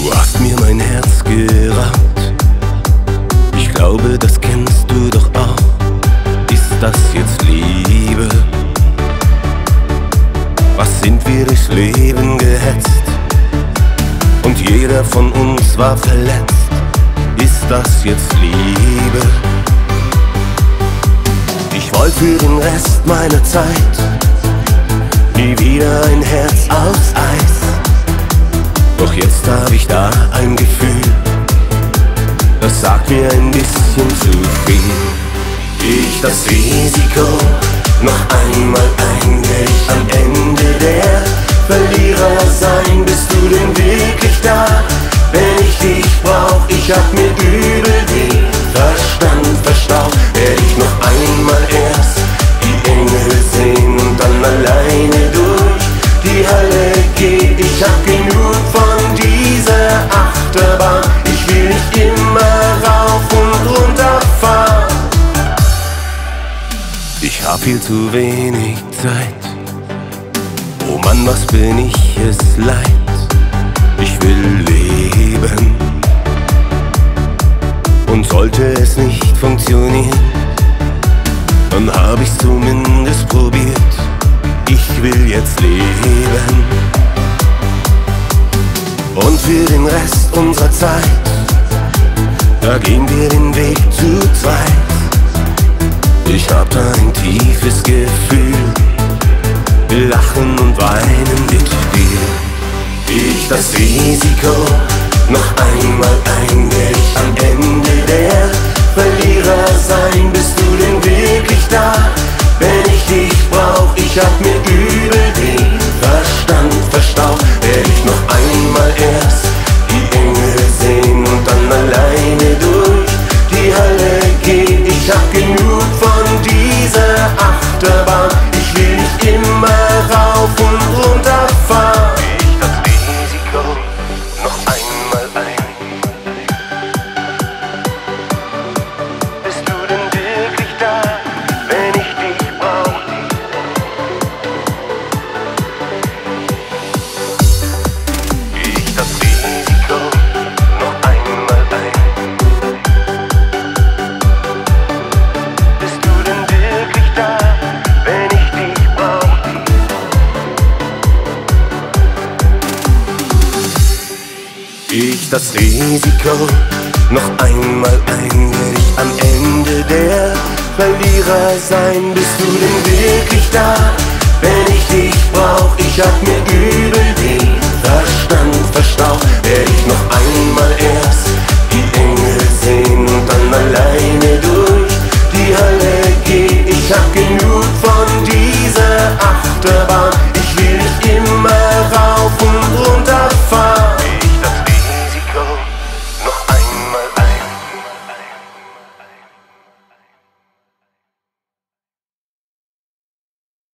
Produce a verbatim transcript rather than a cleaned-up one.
Du hast mir mein Herz geraubt. Ich glaube, das kennst du doch auch. Ist das jetzt Liebe? Was sind wir durchs Leben gehetzt? Und jeder von uns war verletzt. Ist das jetzt Liebe? Ich wollte für den Rest meiner Zeit nie wieder ein Herz aus Eis. Doch jetzt hab ich da ein Gefühl, das sagt mir ein bisschen zu viel. Ich das Risiko noch einmal ein, will ich am Ende der Verlierer sein? Bist du denn wirklich da, wenn ich dich brauch? Ich hab mir übel den Verstand verstaucht. Werd ich noch einmal erst die Engel sehen und dann alleine durch die Hölle gehen? Ich hab genug von dieser Achterbahn. Ich will nicht immer rauf und runter fahren. Ich hab viel zu wenig Zeit. Oh Mann, was bin ich es leid. Ich will leben. Und sollte es nicht funktionieren, dann hab ich's zumindest probiert. Ich will jetzt leben. Und für den Rest unserer Zeit, da gehen wir den Weg zu zweit. Ich hab da ein tiefes Gefühl, wir lachen und weinen mit dir. Ich das Risiko noch einmal ein, will ich am Ende der Verlierer sein? Bist du denn wirklich da, wenn ich dich brauch? Ich hab mir übel den Verstand verstaucht. Werd ich noch einmal erst die Engel sehen und dann alleine durch die Hölle gehen? Ich hab genug von dieser Achterbahn. Ich will nicht immer rauf und runter fahren. Ich das Risiko noch einmal ein. Bist du denn wirklich da, wenn ich dich brauch? Ich das Risiko noch einmal ein. Bist du denn wirklich da, wenn ich dich brauch? Ich das Risiko noch einmal ein, will ich am Ende der Verlierer sein? Bist du denn wirklich da, wenn ich dich brauch? Ich hab mir übel den Verstand verstaucht. Werd ich noch einmal erst